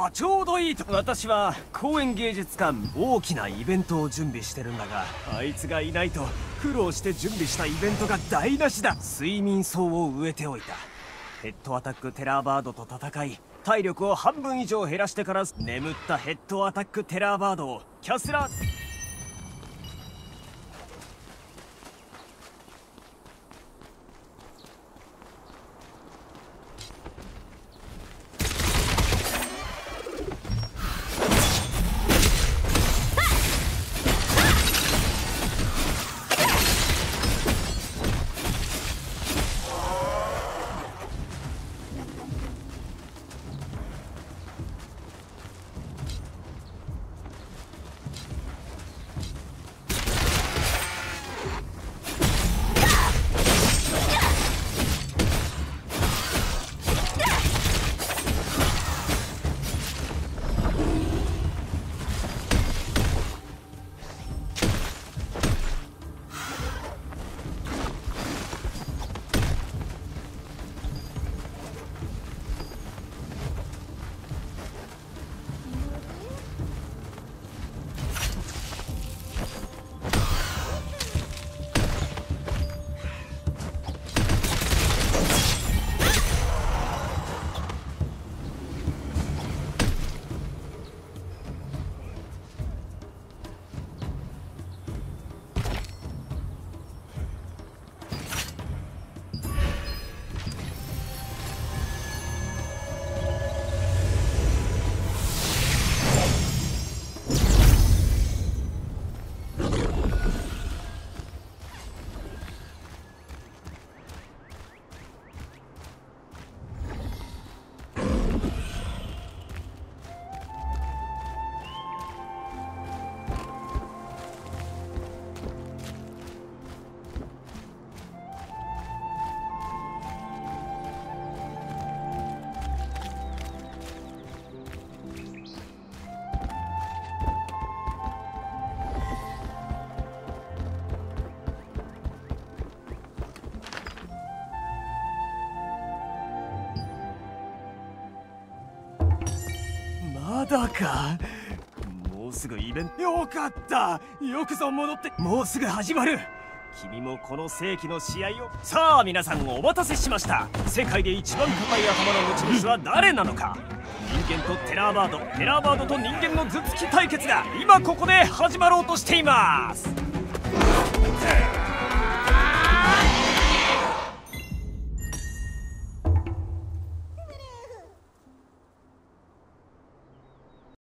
あ、ちょうどいいと。私は公園芸術館大きなイベントを準備してるんだが、あいつがいないと苦労して準備したイベントが台無しだ。睡眠草を植えておいた。ヘッドアタックテラーバードと戦い、体力を半分以上減らしてから眠ったヘッドアタックテラーバードをキャスラー。まだか。もうすぐイベント。よかった、よくぞ戻って。もうすぐ始まる。君もこの世紀の試合を。さあ皆さん、お待たせしました。世界で一番高い頭の持ち主は誰なのか。人間とテラーバード、テラーバードと人間の頭突き対決が今ここで始まろうとしています。